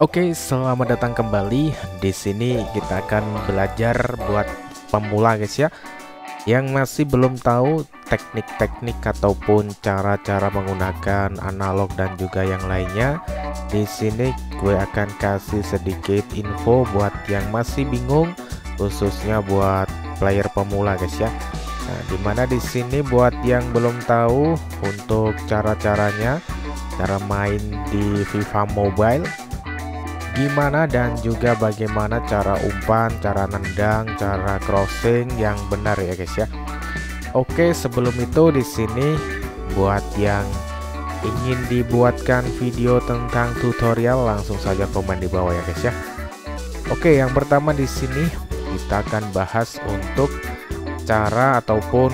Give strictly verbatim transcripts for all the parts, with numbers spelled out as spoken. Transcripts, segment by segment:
Oke, selamat datang kembali. Di sini kita akan belajar buat pemula guys ya, yang masih belum tahu teknik-teknik ataupun cara-cara menggunakan analog dan juga yang lainnya. Di sini gue akan kasih sedikit info buat yang masih bingung, khususnya buat player pemula guys ya. Nah, dimana di sini buat yang belum tahu untuk cara-caranya, cara main di FIFA Mobile gimana, dan juga bagaimana cara umpan, cara nendang, cara crossing yang benar ya guys ya. Oke, sebelum itu di sini buat yang ingin dibuatkan video tentang tutorial, langsung saja komen di bawah ya guys ya. Oke, yang pertama di sini kita akan bahas untuk cara ataupun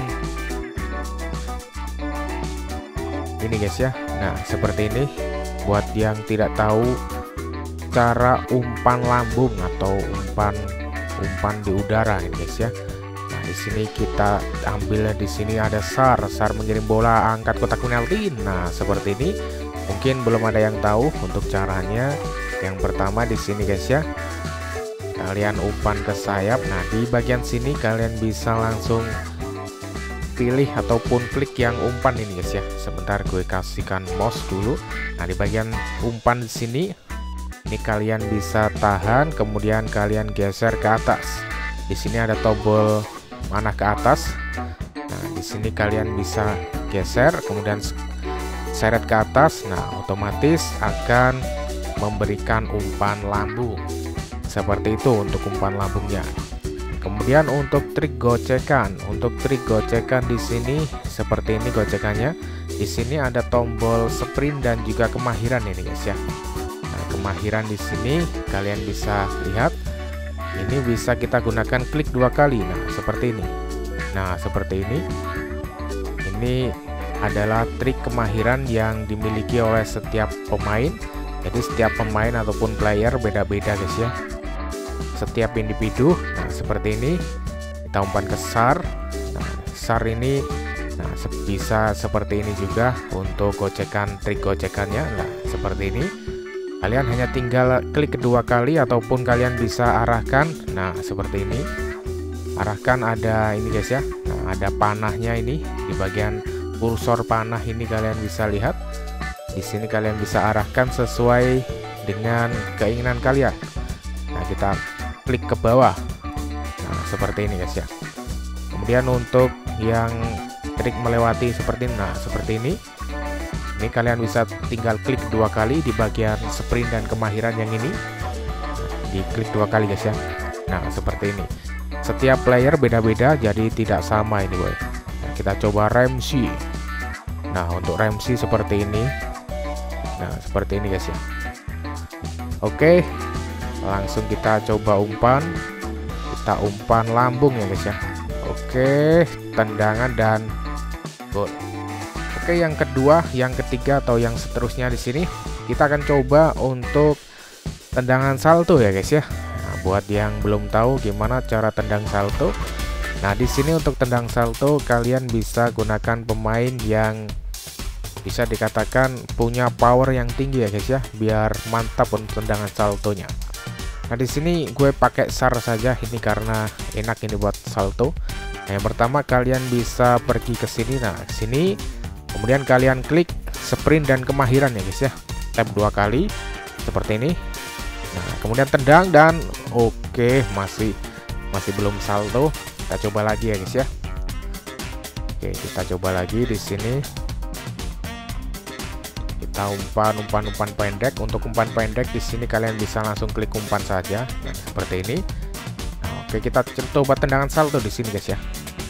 ini guys ya. Nah, seperti ini buat yang tidak tahu cara umpan lambung atau umpan umpan di udara ini guys ya. Nah, di sini kita ambil, di sini ada sar, sar mengirim bola angkat kotak penalti. Nah, seperti ini. Mungkin belum ada yang tahu untuk caranya. Yang pertama di sini guys ya, kalian umpan ke sayap. Nah, di bagian sini kalian bisa langsung pilih ataupun klik yang umpan ini guys ya. Sebentar gue kasihkan mouse dulu. Nah, di bagian umpan di sini ini kalian bisa tahan, kemudian kalian geser ke atas. Di sini ada tombol panah ke atas. Nah, di sini kalian bisa geser, kemudian seret ke atas. Nah, otomatis akan memberikan umpan lambung. Seperti itu untuk umpan lambungnya. Kemudian untuk trik gocekan, untuk trik gocekan di sini seperti ini gocekannya. Di sini ada tombol sprint dan juga kemahiran ini guys ya. Kemahiran di sini kalian bisa lihat, ini bisa kita gunakan klik dua kali. Nah, seperti ini. Nah, seperti ini. Ini adalah trik kemahiran yang dimiliki oleh setiap pemain. Jadi setiap pemain ataupun player beda-beda guys ya. Setiap individu. Nah, seperti ini. Kita umpan ke sar. Nah, sar ini nah bisa seperti ini juga untuk gocekan, trik gocekannya. Nah, seperti ini. Kalian hanya tinggal klik kedua kali ataupun kalian bisa arahkan. Nah, seperti ini. Arahkan, ada ini guys ya. Nah, ada panahnya ini di bagian kursor panah ini kalian bisa lihat. Di sini kalian bisa arahkan sesuai dengan keinginan kalian. Nah, kita klik ke bawah. Nah, seperti ini guys ya. Kemudian untuk yang trik melewati seperti ini. Nah, seperti ini. Ini kalian bisa tinggal klik dua kali di bagian sprint dan kemahiran yang ini. Di klik dua kali guys ya. Nah, seperti ini. Setiap player beda-beda, jadi tidak sama ini boy. Nah, kita coba Ramsey. Nah, untuk Ramsey seperti ini. Nah, seperti ini guys ya. Oke, langsung kita coba umpan. Kita umpan lambung ya guys ya. Oke, tendangan dan gol. Oke, yang kedua, yang ketiga atau yang seterusnya di sini kita akan coba untuk tendangan salto ya guys ya. Nah, buat yang belum tahu gimana cara tendang salto. Nah, di sini untuk tendang salto kalian bisa gunakan pemain yang bisa dikatakan punya power yang tinggi ya guys ya, biar mantap untuk tendangan saltonya. Nah, di sini gue pakai sar saja ini karena enak ini buat salto. Nah, yang pertama kalian bisa pergi ke sini. Nah, sini kemudian kalian klik sprint dan kemahiran ya guys ya. Tap dua kali seperti ini. Nah, kemudian tendang dan oke, masih masih belum salto. Kita coba lagi ya guys ya. Oke, kita coba lagi di sini. Kita umpan umpan umpan pendek. Untuk umpan pendek di sini kalian bisa langsung klik umpan saja. Nah, seperti ini. Nah, oke, kita coba tendangan salto di sini guys ya.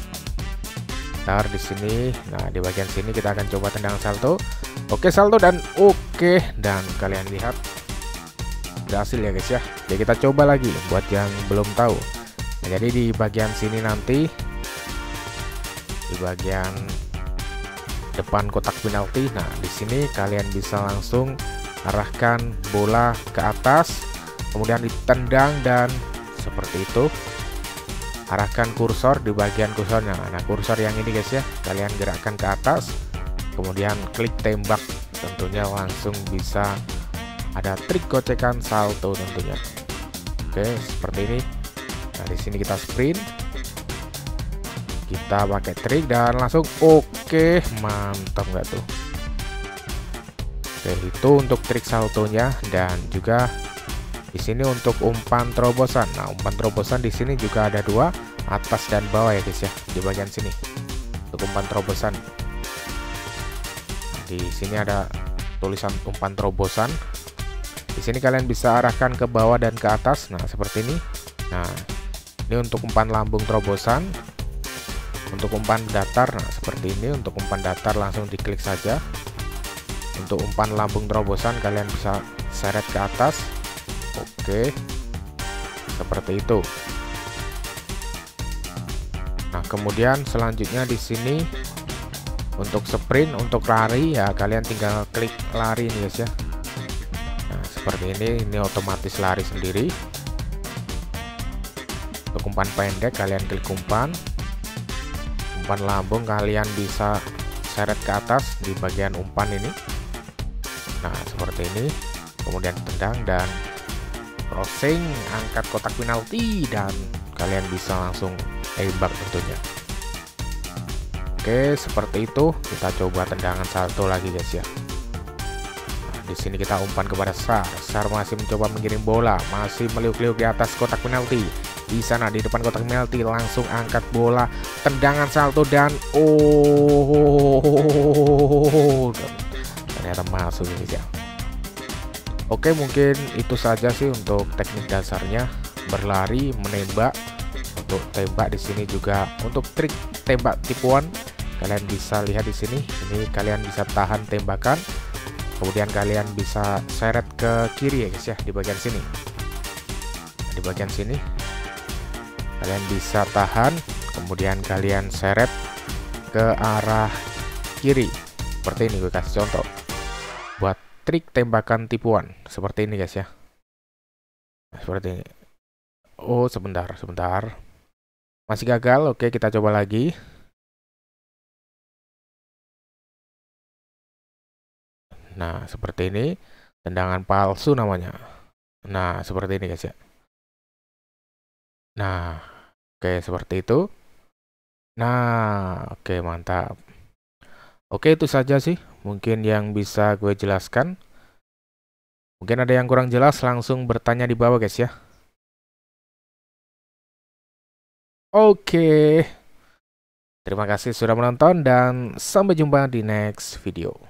Di sini, nah di bagian sini kita akan coba tendangan salto. Oke, salto dan oke, dan kalian lihat berhasil ya guys ya. Jadi kita coba lagi buat yang belum tahu. Nah, jadi di bagian sini nanti di bagian depan kotak penalti. Nah, di sini kalian bisa langsung arahkan bola ke atas, kemudian ditendang dan seperti itu. Arahkan kursor di bagian kursornya. Nah, kursor yang ini guys ya, kalian gerakkan ke atas, kemudian klik tembak. Tentunya langsung bisa ada trik gocekan salto tentunya. Oke, seperti ini. Nah, di sini kita sprint. Kita pakai trik dan langsung oke, mantap nggak tuh? Oke, itu untuk trik saltonya dan juga di sini untuk umpan terobosan. Nah, umpan terobosan di sini juga ada dua, atas dan bawah ya guys ya, di bagian sini. Untuk umpan terobosan. Di sini ada tulisan umpan terobosan. Di sini kalian bisa arahkan ke bawah dan ke atas. Nah, seperti ini. Nah, ini untuk umpan lambung terobosan. Untuk umpan datar, nah seperti ini. Untuk umpan datar langsung diklik saja. Untuk umpan lambung terobosan kalian bisa seret ke atas. Oke, seperti itu. Nah, kemudian selanjutnya di sini untuk sprint, untuk lari ya kalian tinggal klik lari nih guys ya. Nah, seperti ini, ini otomatis lari sendiri. Untuk umpan pendek kalian klik umpan. Umpan lambung kalian bisa seret ke atas di bagian umpan ini. Nah, seperti ini. Kemudian tendang dan crossing, angkat kotak penalti dan kalian bisa langsung tembak tentunya. Oke, seperti itu. Kita coba tendangan salto lagi guys ya. Nah, di sini kita umpan kepada Sar. Sar masih mencoba mengirim bola, masih meliuk-liuk di atas kotak penalti. Di sana di depan kotak penalti langsung angkat bola, tendangan salto dan oh, ternyata masuk guys ya. Oke, mungkin itu saja sih untuk teknik dasarnya berlari, menembak. Untuk tembak di sini juga untuk trik tembak tipuan kalian bisa lihat di sini. Ini kalian bisa tahan tembakan, kemudian kalian bisa seret ke kiri ya guys ya, di bagian sini. Nah, di bagian sini kalian bisa tahan, kemudian kalian seret ke arah kiri. Seperti ini gue kasih contoh buat trik tembakan tipuan seperti ini guys ya. Nah, seperti ini. Oh, sebentar, sebentar. Masih gagal. Oke, kita coba lagi. Nah, seperti ini. Tendangan palsu namanya. Nah, seperti ini guys ya. Nah, oke seperti itu. Nah, oke mantap. Oke, itu saja sih mungkin yang bisa gue jelaskan. Mungkin ada yang kurang jelas, langsung bertanya di bawah guys ya. Oke. Terima kasih sudah menonton dan sampai jumpa di next video.